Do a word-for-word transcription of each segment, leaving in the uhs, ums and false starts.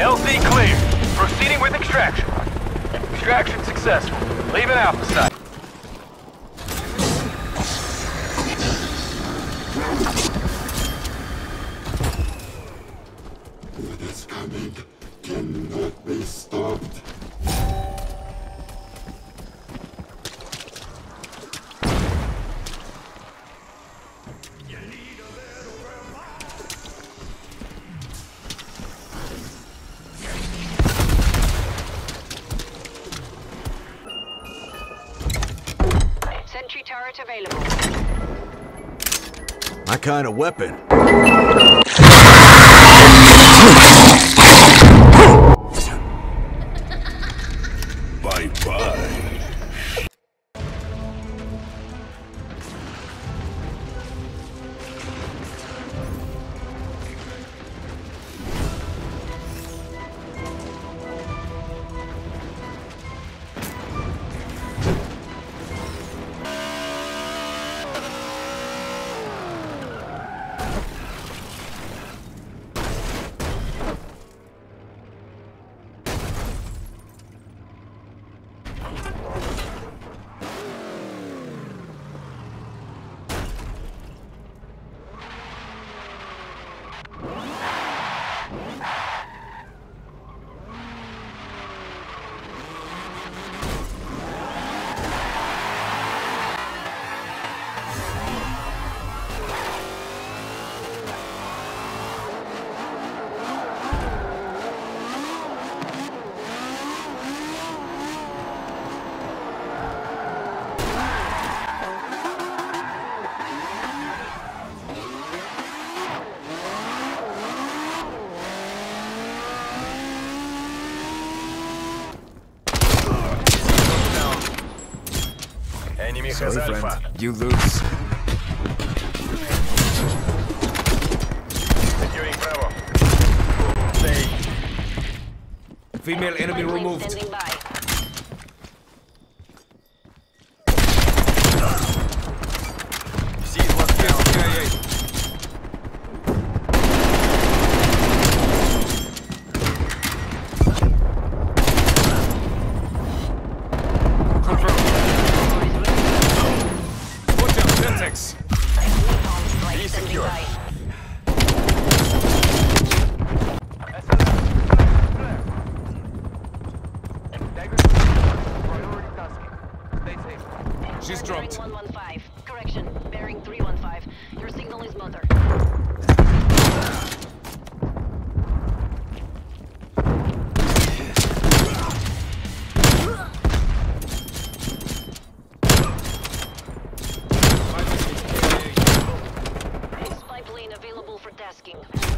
L Z clear. Proceeding with extraction. Extraction successful. Leaving Alpha site. What is coming cannot be stopped. Sentry turret available. My kind of weapon. Bye-bye. Enemy Sorry, has friend. Alpha. You lose. Securing Bravo. Stay. Female enemy Spy plane removed. standing by. Seize what's down. Yeah, yeah. Be secure. She's dropped. one one five. Correction. Bearing three one five. Your signal is mother. Spy plane available for tasking.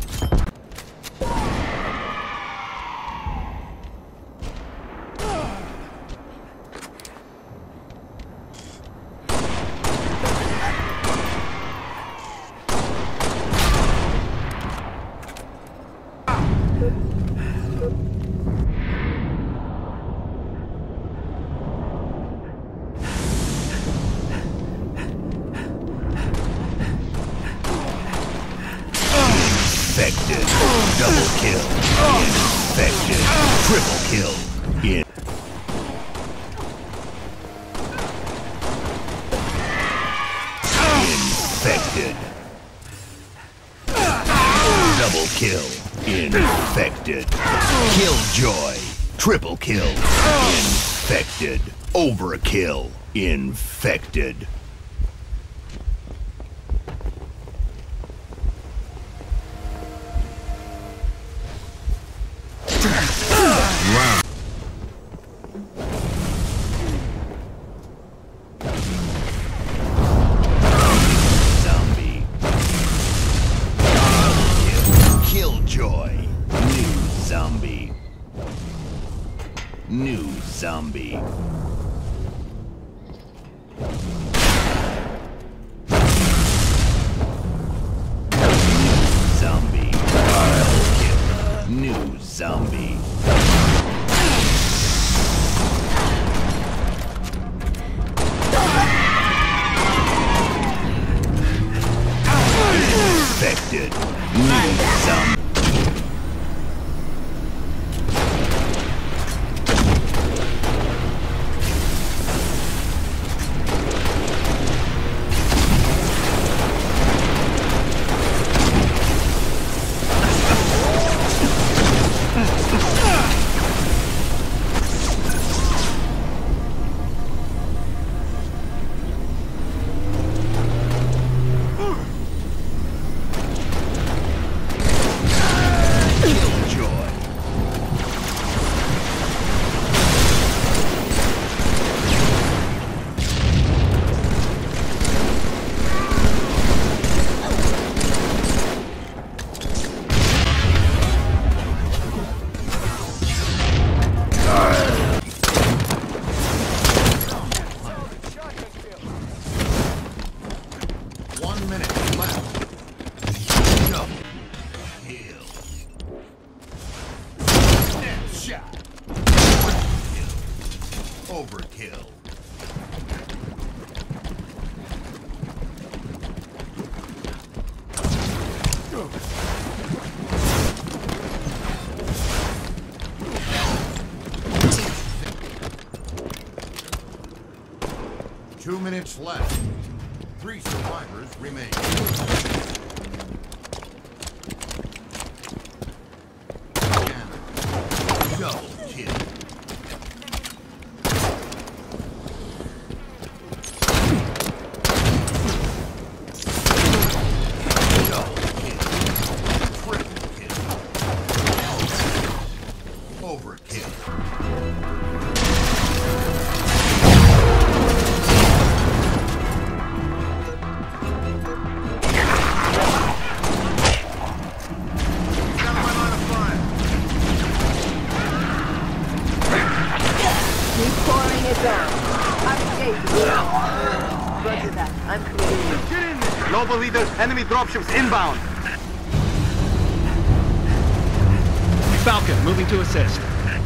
Infected. Double kill. Infected. Triple kill. In. Infected. Double kill. Infected. Killjoy. Triple kill. Infected. Overkill. Infected. Round. Zombie. Killjoy. New zombie. New zombie. Zombie. New zombie. Infected. New zombie. Overkill. Two minutes left. Three survivors remain. Double kill. Double kill. Triple kill. Overkill. Pouring it down. Update. Roger that. I'm clear. Get in there! Global leader, enemy dropships inbound. Falcon, moving to assist.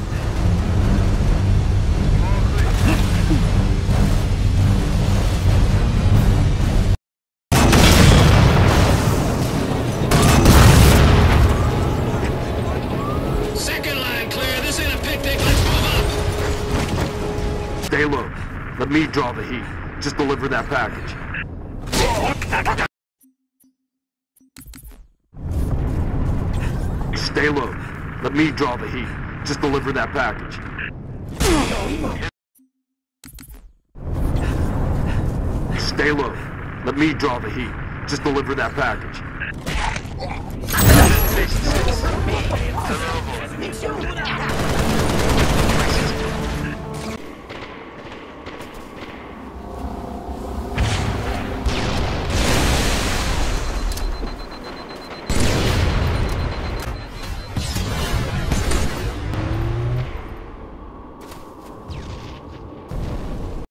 Second line clear. This ain't a picnic. Let's move up. Stay low. Let me draw the heat. Just deliver that package. Stay low. Let me draw the heat. Just deliver that package. Stay low. Let me draw the heat. Just deliver that package.